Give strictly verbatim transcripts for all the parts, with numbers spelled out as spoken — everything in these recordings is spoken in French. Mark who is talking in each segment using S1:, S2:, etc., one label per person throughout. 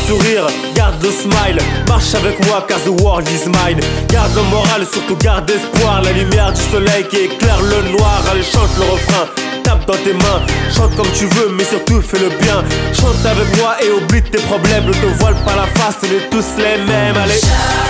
S1: sourire, garde le smile. Marche avec moi car the world is mine. Garde le moral, surtout garde espoir. La lumière du soleil qui éclaire le noir. Allez, chante le refrain, tape dans tes mains. Chante comme tu veux mais surtout fais le bien. Chante avec moi et oublie tes problèmes. Ne te voile pas la face, on est tous les mêmes. Allez.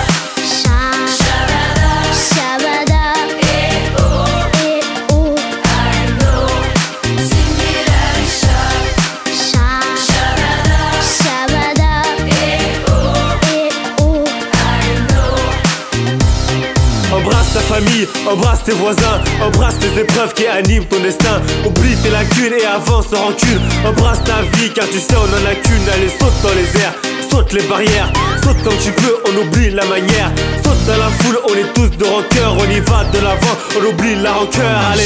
S1: Embrasse ta famille, embrasse tes voisins, embrasse tes épreuves qui animent ton destin. Oublie tes lacunes et avance sans rancune. Embrasse ta vie car tu sais on en a qu'une. Allez, saute dans les airs, saute les barrières. Saute comme tu peux, on oublie la manière. Saute dans la foule, on est tous de rancœur. On y va de l'avant, on oublie la rancœur. Allez.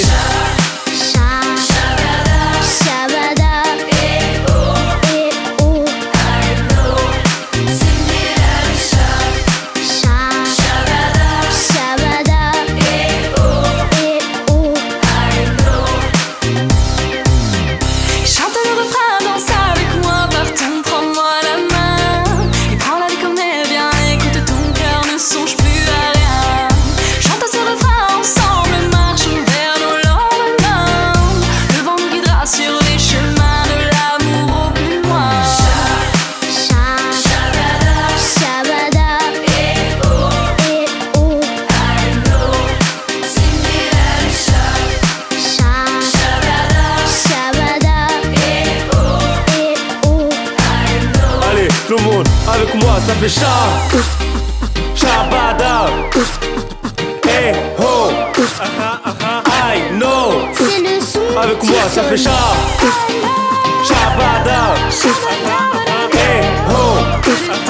S1: Tout le monde avec moi ça fait chat. Shabada. Hey ho. I know.
S2: C'est le son.
S1: Avec moi ça fait chat. Shabada. Hey ho.